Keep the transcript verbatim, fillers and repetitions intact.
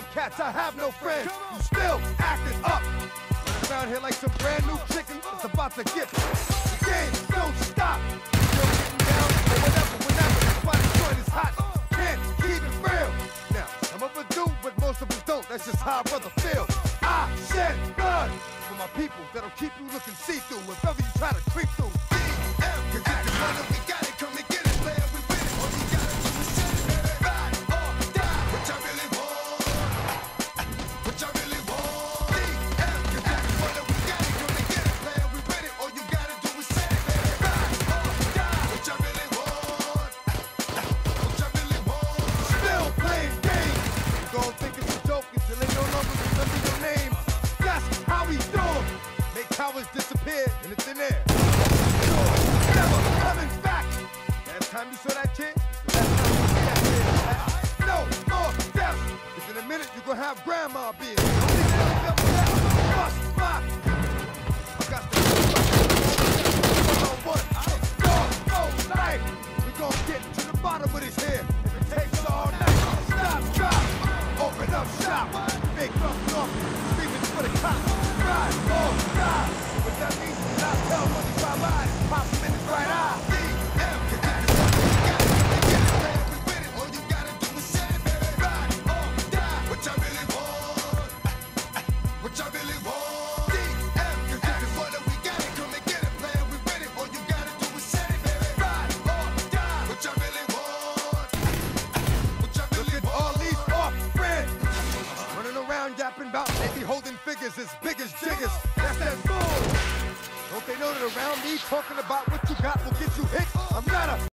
have cats, I have no friends. You still acting up. Running around here like some brand new chicken. It's about to get the game don't stop. Still getting down or whatever, whenever. That's why the joint is hot. Can't keep it real. Now, some of us do, but most of us don't. That's just how a brother feel. I shed blood for my people that'll keep you looking see-through if ever you try to creep through. D M, cause if you want it, we got it. Come and get it, player, we win it. All you gotta do is set it, baby. Ride or die. What y'all really want? What y'all really want? D M, cause if you want it, we got it. Come and get it, player, we win it. All you gotta do is set it, baby. Ride or die. What y'all really want? What y'all really want? Still playing games. You gon' think it's a joke until they no longer remember your name. That's how we do 'em. Make cowards disappear in the thin air. Never coming back. Last time you saw that kid, the last time you see that kid. No more deaths. Cause in a minute you gon' have grandma being. Don't think that bust my. I got the one on one. Dog, oh, life. We gon' get to the bottom of this here. If it takes all night, stop, drop, open up shop. Big rough off, screaming for the cops. Ride or die. What that means is I tell money by by. Pop him in his right eye. D M, cause if it's something you got it, come and get it, man. We win it. All you gotta do is set it, baby. Ride or die. What y'all really want? What y'all really want? D M, cause if it's what we got it, come and get it, man. We win it. All you gotta do is set it, baby. Ride or die. What y'all really want? What y'all really want? Look at all these off friends running around yapping about they be holding figures as big as jiggers. That's that bull. Don't they know that around me talking about what you got will get you hit? I'm not a